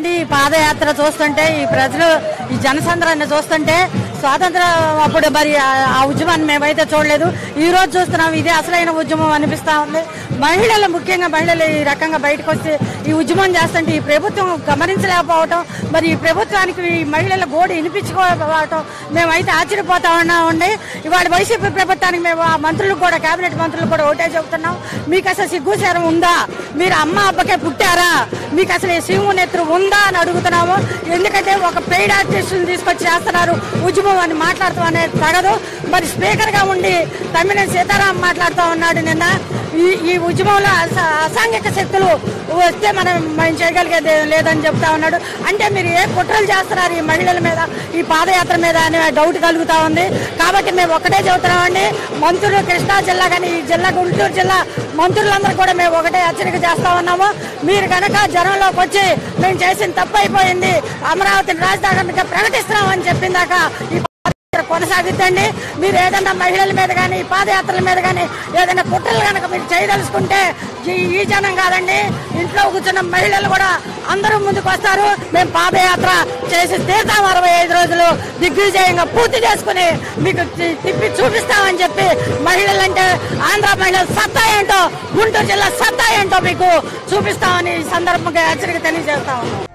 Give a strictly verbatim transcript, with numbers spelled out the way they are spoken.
ఏంటండి ఈ పాదయాత్ర చూస్తుంటే, ఈ ప్రజలు ఈ జనసంద్రాన్ని చూస్తుంటే స్వాతంత్రం అప్పుడు మరి ఆ ఉద్యమాన్ని మేమైతే చూడలేదు. ఈ రోజు చూస్తున్నాం, ఇదే అసలైన ఉద్యమం అనిపిస్తా ఉంది. మహిళలు, ముఖ్యంగా మహిళలు ఈ రకంగా బయటకు వచ్చి ఈ ఉద్యమం చేస్తుంటే ఈ ప్రభుత్వం గమనించలేకపోవటం, మరి ఈ ప్రభుత్వానికి ఈ మహిళల గోడు వినిపించుకోకపోవటం మేమైతే ఆశ్చర్యపోతా ఉన్నామండి. ఇవాళ వైసీపీ ప్రభుత్వానికి మేము ఆ మంత్రులకు కూడా, కేబినెట్ మంత్రులకు కూడా ఒకటే చెబుతున్నాం, మీకు అసలు సిగ్గుసేరం ఉందా? మీరు అమ్మ అబ్బకే పుట్టారా? మీకు అసలు ఈ సింహ నెత్రు ఉందా అని అడుగుతున్నాము. ఎందుకంటే ఒక పెయిడ్ ఆర్టిస్టులు తీసుకొచ్చి చేస్తున్నారు ఉద్యమం అని మాట్లాడుతాం అనేది తగదు. మరి స్పీకర్ గా ఉండి తమ్మినేని సీతారాం మాట్లాడుతూ ఉన్నాడు నిన్న. ఈ ఈ ఉద్యమంలో అసాంఘిక శక్తులు వస్తే మనం మనం చేయగలిగేది లేదని చెప్తా ఉన్నాడు. అంటే మీరు ఏ కుట్రలు చేస్తున్నారు ఈ మహిళల మీద, ఈ పాదయాత్ర మీద అనే డౌట్ కలుగుతా ఉంది. కాబట్టి మేము ఒకటే చెబుతున్నామండి, మంత్రులు కృష్ణా జిల్లా కానీ ఈ జిల్లా గుంటూరు జిల్లా మంత్రులందరూ కూడా మేము ఒకటే హెచ్చరిక చేస్తా ఉన్నాము. మీరు కనుక జనంలోకి వచ్చి మేము చేసిన తప్పు అయిపోయింది, అమరావతిని రాజధానిగా ప్రకటిస్తున్నామని చెప్పిందాక ఈ కొనసాగిద్దండి. మీరు ఏదైనా మహిళల మీద కానీ ఈ పాదయాత్రల మీద కానీ ఏదైనా కుట్రలు కనుక మీరు చేయదలుచుకుంటే ఈ జనం కాదండి, ఇంట్లో కూర్చున్న మహిళలు కూడా అందరూ ముందుకు వస్తారు. మేము పాదయాత్ర చేసి తీర్థం అరవై ఐదు రోజులు దిగ్విజయంగా పూర్తి చేసుకుని మీకు తిప్పి చూపిస్తామని చెప్పి మహిళలంటే ఆంధ్ర మహిళల సత్తా ఏంటో, గుంటూరు జిల్లా సత్తా ఏంటో మీకు చూపిస్తామని ఈ సందర్భంగా హెచ్చరిక తెలియజేస్తాము.